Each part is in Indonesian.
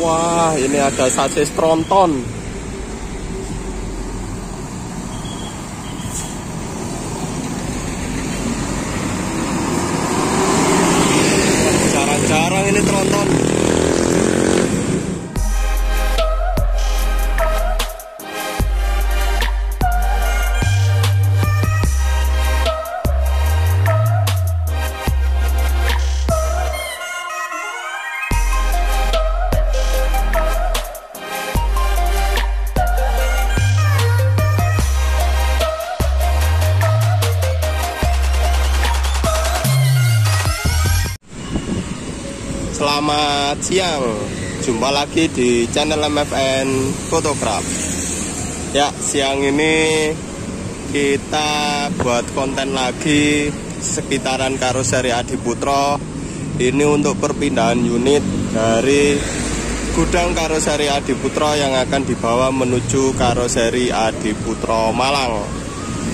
Wah, ini ada sasis tronton. Jarang-jarang ini tronton. Selamat siang, jumpa lagi di channel MFN Photograph. Ya, siang ini kita buat konten lagi sekitaran karoseri Adiputro. Ini untuk perpindahan unit dari gudang karoseri Adiputro yang akan dibawa menuju karoseri Adiputro Malang.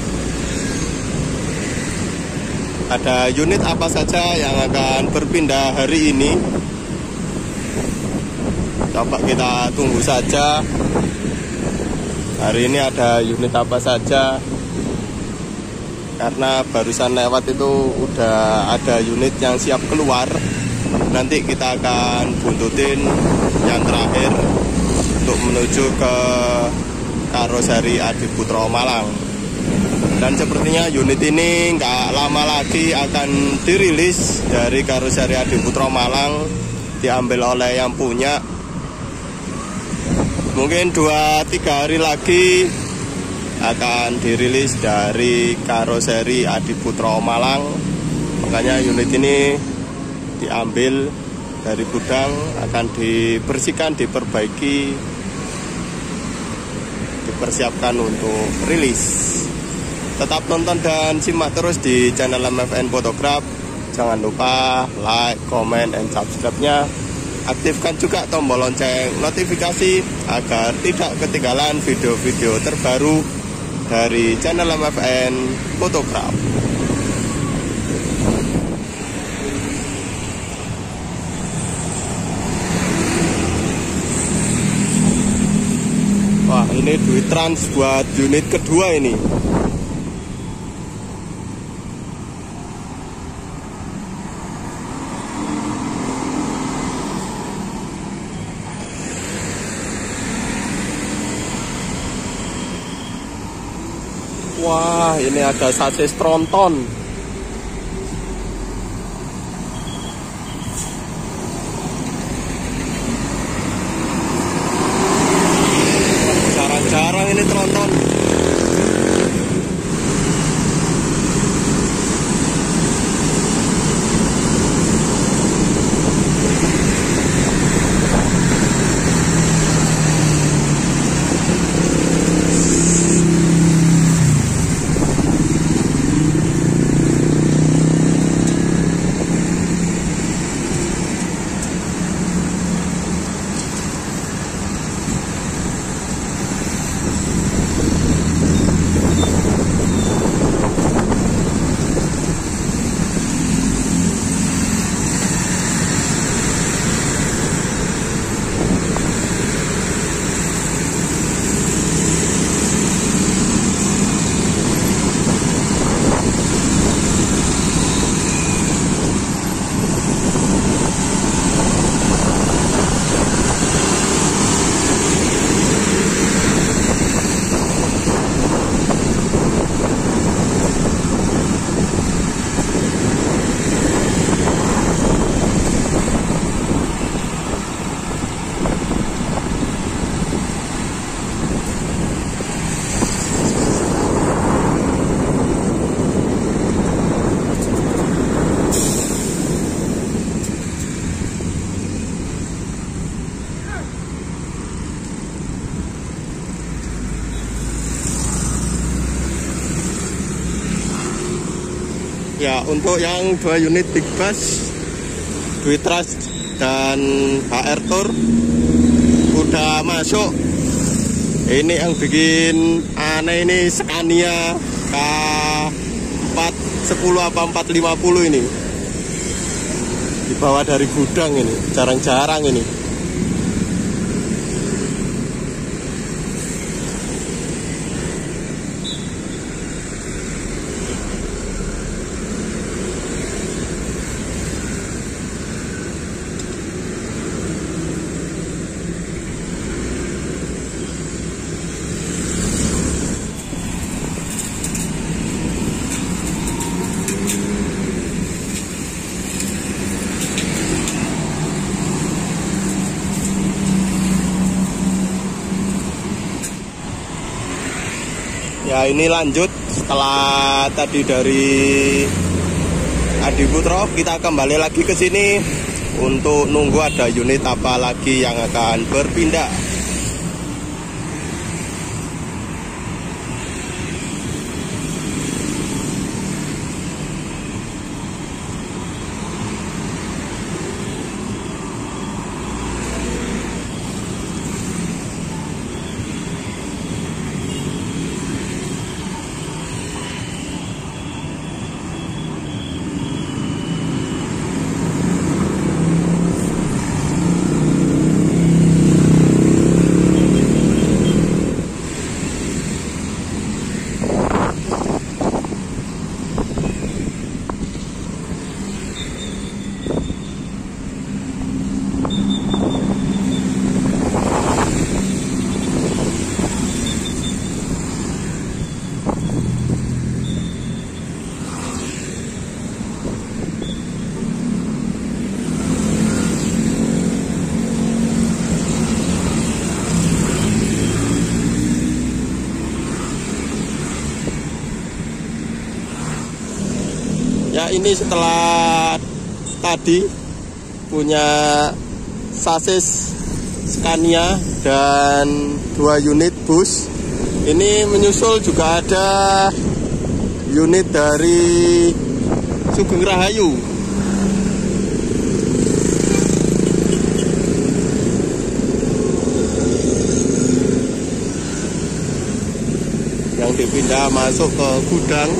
Ada unit apa saja yang akan berpindah hari ini? Coba kita tunggu saja. Hari ini ada unit apa saja? Karena barusan lewat itu udah ada unit yang siap keluar. Nanti kita akan buntutin yang terakhir untuk menuju ke karoseri Adiputro Malang. Dan sepertinya unit ini nggak lama lagi akan dirilis dari karoseri Adiputro Malang, diambil oleh yang punya. Mungkin 2-3 hari lagi akan dirilis dari karoseri Adiputro Malang. Makanya unit ini diambil dari gudang, akan dibersihkan, diperbaiki, dipersiapkan untuk rilis. Tetap nonton dan simak terus di channel MFN Photograph. Jangan lupa like, comment, and subscribe-nya. Aktifkan juga tombol lonceng notifikasi agar tidak ketinggalan video-video terbaru dari channel MFN Photograph. Wah, ini duit trans buat unit kedua ini. Wah, ini ada sasis tronton. Jarang-jarang ini tronton. Ya, untuk yang 2 unit Big Bass, Duit Trust dan HR Tour udah masuk. Ini yang bikin aneh ini Scania K410 apa 450 ini. Dibawa dari gudang ini, jarang-jarang ini. Ya ini lanjut setelah tadi dari Adiputro, kita kembali lagi ke sini untuk nunggu ada unit apa lagi yang akan berpindah. Ya ini setelah tadi punya sasis Scania dan 2 unit bus, ini menyusul juga ada unit dari Sugeng Rahayu. Yang dipindah masuk ke gudang.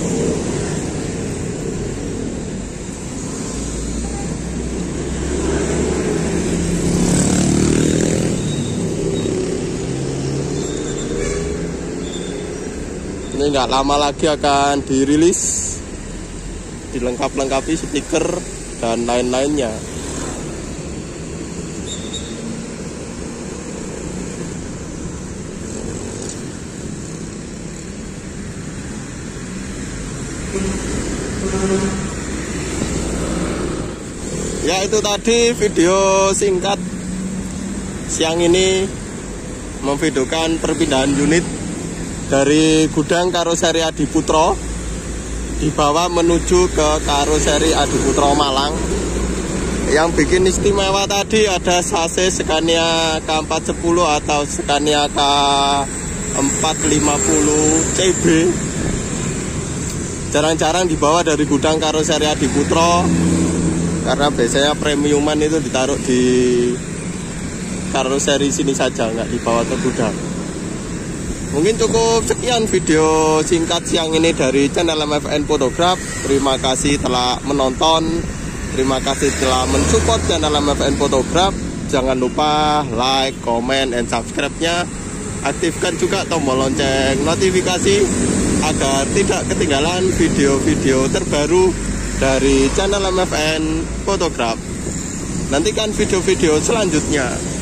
Ini nggak lama lagi akan dirilis, dilengkap-lengkapi stiker dan lain-lainnya. Ya itu tadi video singkat siang ini memvideokan perpindahan unit dari gudang karoseri Adiputro dibawa menuju ke karoseri Adiputro Malang. Yang bikin istimewa tadi ada sasis Scania K410 atau Scania K450 CB. Jarang-jarang dibawa dari gudang karoseri Adiputro, karena biasanya premiuman itu ditaruh di karoseri sini saja, nggak dibawa ke gudang. Mungkin cukup sekian video singkat siang ini dari channel MFN Photograph. Terima kasih telah menonton, terima kasih telah mensupport channel MFN Photograph. Jangan lupa like, comment, and subscribe-nya. Aktifkan juga tombol lonceng notifikasi agar tidak ketinggalan video-video terbaru dari channel MFN Photograph. Nantikan video-video selanjutnya.